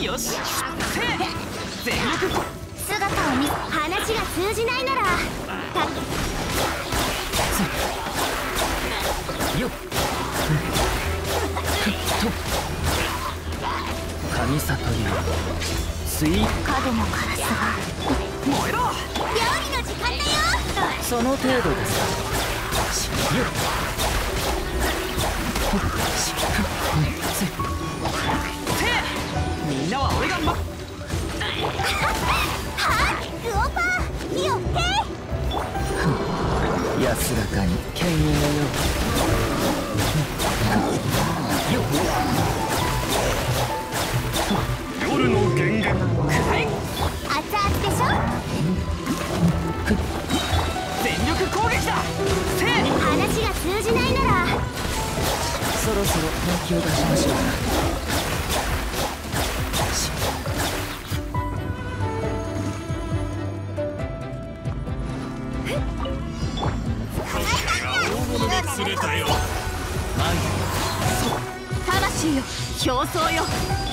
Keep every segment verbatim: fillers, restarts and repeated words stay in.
よし、せ全力。 姿を見、話が通じないならよっ神悟りスイー影のカラスが燃えろ。 料理の時間だよ。 その程度ですか。よっみんなは俺がまはっグオパー火を吹け。 安らかに犬猿よよ夜の源源くらい熱々でしょ。 全力攻撃だ。せ話が通じないならそろそろ本気を出しましょうか。 釣れたよ。 魂よ、表層よ。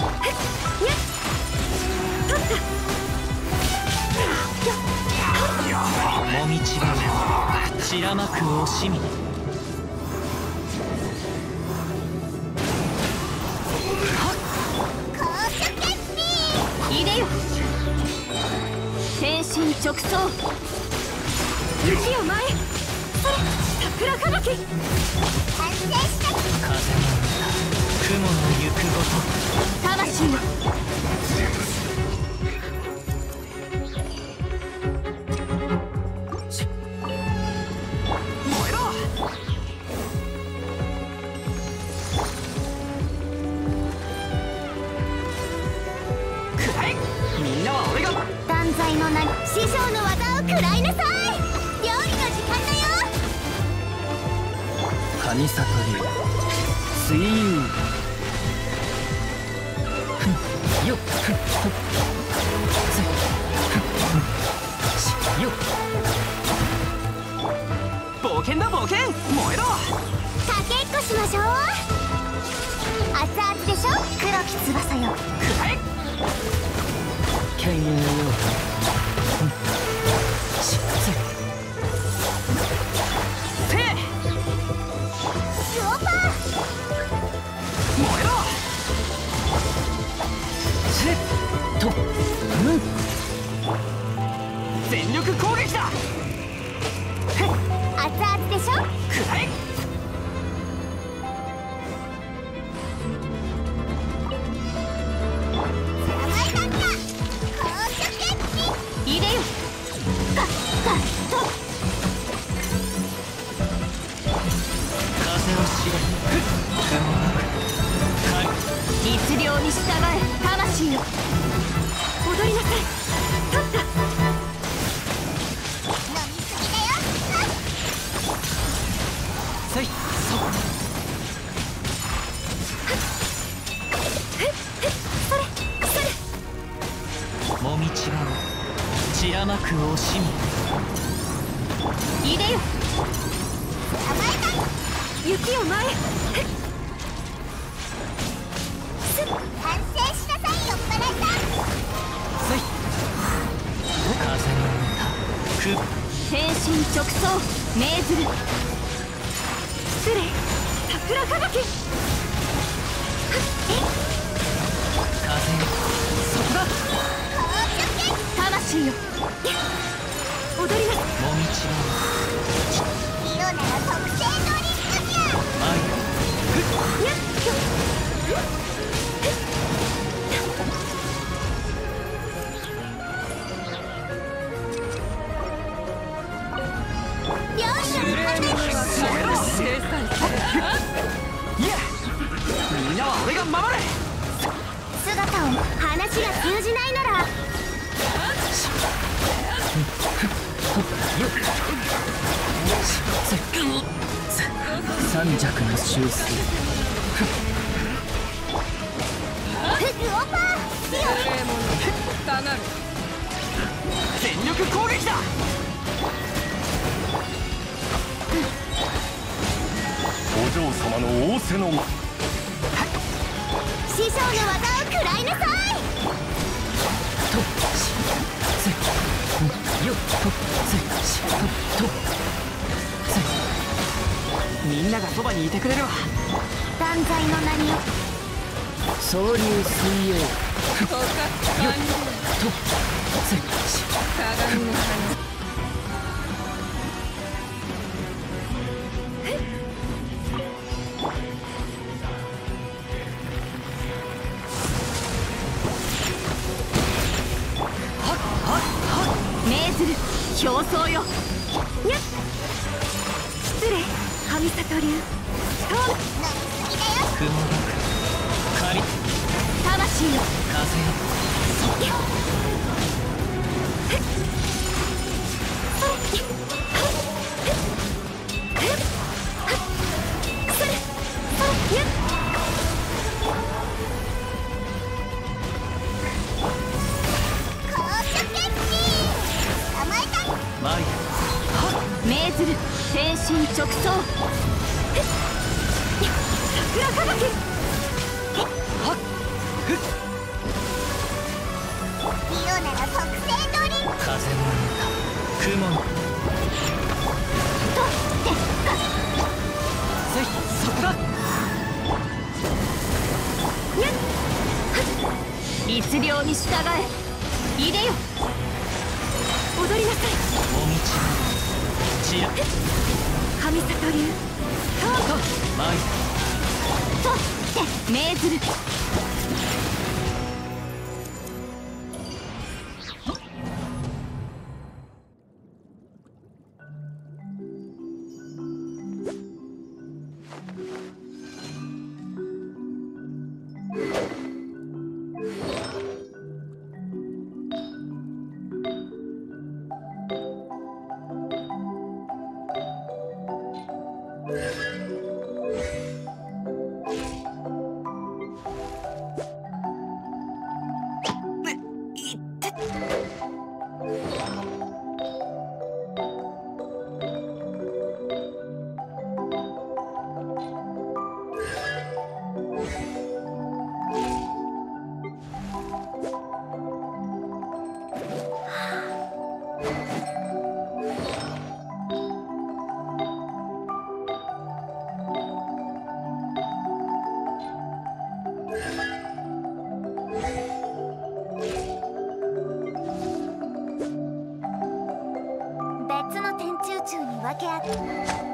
もみちば散らまく惜しみ。 いでよ、天心直送。雪を前へ。それ桜吹雪。完成した。 風の歌雲の行くごと魂よ。 燃えろ。くらい。みんなは俺が断罪の名に師匠の技を食らいなさい。料理の時間だよ。 神悟りスイーよっよっ冒険だ冒険。燃えろ。 かけっこしましょう。熱々でしょ。黒き翼よ。 くらい犬猿よせグオパー燃えろ。せっとうん全力攻撃だ。 熱々でしょ。 くらいいでよ。ガッガッと風を知れ律令に従え。魂よ、踊りなさい。立った。飲みすぎだよ。 せいそそれそれ。 もみちば散らまく惜しみ。 いでよ。雪を前へ。すっ完成しなさい。酔っ払った。 せい風の歌く天心直送命ずる。失礼。桜吹雪。 風そこだ。 魂よ、踊りな。 もみちば色なら特製ドリンクじゃ。 愛やっよ。料理の時間だよ。 いやみんなは俺が守れ。 姿を話が通じないなら三尺の修正。 グオパー火を。 全力攻撃だ。 お嬢様の仰せの間。 師匠の技を食らいなさい。 よっとつしととつみんながそばにいてくれるわ。 断罪の名によ総流水泳よっとつし鏡の花命ずる競争よ。にゃっ失礼神里流と飲みすぎだよ。 雲が仮魂よ風よそっそれそれそれにゃっマイ命ずる天心直送桜吹雪はっふっリオなら特製ドリンク風の歌雲のとってせい桜にゃっ律令に従えいでよ踊りなさい。 もみちがちら神里流とマイとって命ずる別の天中宙に分け合って